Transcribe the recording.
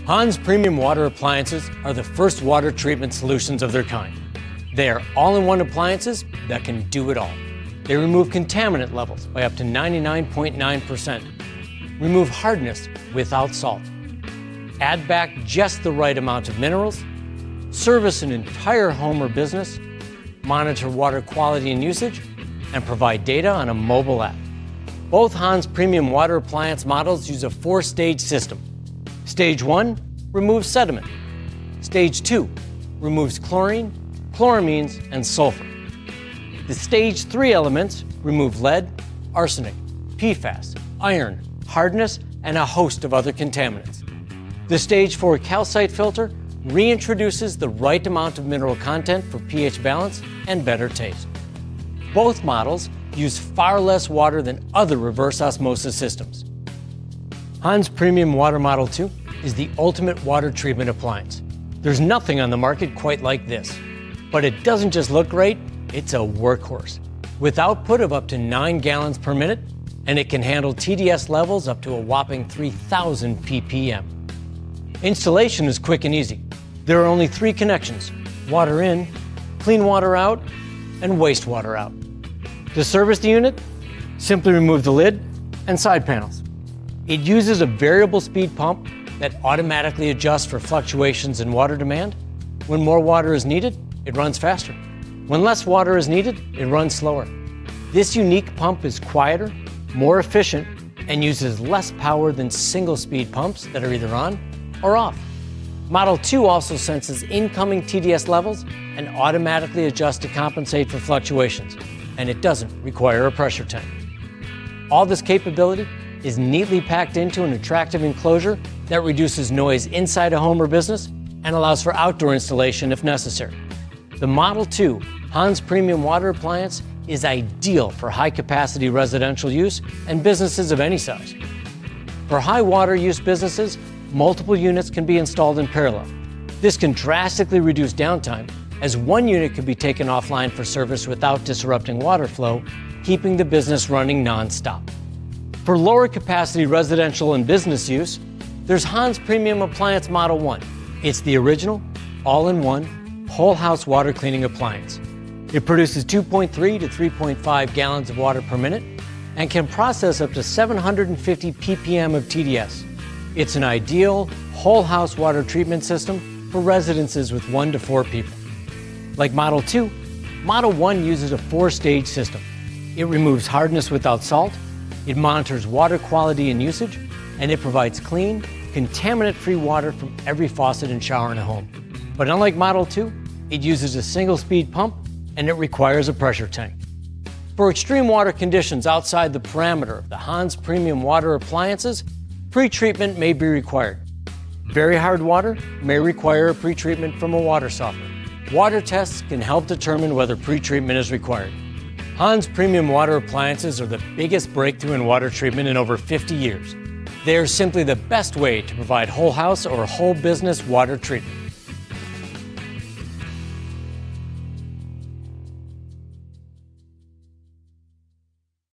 Hans Premium Water Appliances are the first water treatment solutions of their kind. They are all-in-one appliances that can do it all. They remove contaminant levels by up to 99.9%, remove hardness without salt, add back just the right amount of minerals, service an entire home or business, monitor water quality and usage, and provide data on a mobile app. Both Hans Premium Water Appliance models use a 4-stage system. Stage 1 removes sediment. Stage 2 removes chlorine, chloramines, and sulfur. The Stage 3 elements remove lead, arsenic, PFAS, iron, hardness, and a host of other contaminants. The Stage 4 calcite filter reintroduces the right amount of mineral content for pH balance and better taste. Both models use far less water than other reverse osmosis systems. Hans Premium Water Model 2 is the ultimate water treatment appliance. There's nothing on the market quite like this. But it doesn't just look great, it's a workhorse. With output of up to 9 gallons per minute, and it can handle TDS levels up to a whopping 3,000 ppm. Installation is quick and easy. There are only 3 connections: water in, clean water out, and wastewater out. To service the unit, simply remove the lid and side panels. It uses a variable speed pump that automatically adjusts for fluctuations in water demand. When more water is needed, it runs faster. When less water is needed, it runs slower. This unique pump is quieter, more efficient, and uses less power than single-speed pumps that are either on or off. Model 2 also senses incoming TDS levels and automatically adjusts to compensate for fluctuations, and it doesn't require a pressure tank. All this capability is neatly packed into an attractive enclosure that reduces noise inside a home or business and allows for outdoor installation if necessary. The Model 2 Hans Premium Water Appliance is ideal for high-capacity residential use and businesses of any size. For high water use businesses, multiple units can be installed in parallel. This can drastically reduce downtime, as one unit can be taken offline for service without disrupting water flow, keeping the business running non-stop. For lower capacity residential and business use, there's Hans Premium Appliance Model 1. It's the original, all-in-one, whole house water cleaning appliance. It produces 2.3 to 3.5 gallons of water per minute and can process up to 750 ppm of TDS. It's an ideal whole house water treatment system for residences with 1 to 4 people. Like Model 2, Model 1 uses a 4-stage system. It removes hardness without salt, it monitors water quality and usage, and it provides clean, contaminant-free water from every faucet and shower in a home. But unlike Model 2, it uses a single-speed pump and it requires a pressure tank. For extreme water conditions outside the parameter of the Hans Premium Water Appliances, pre-treatment may be required. Very hard water may require a pre-treatment from a water softener. Water tests can help determine whether pre-treatment is required. Hans Premium Water Appliances are the biggest breakthrough in water treatment in over 50 years. They are simply the best way to provide whole house or whole business water treatment.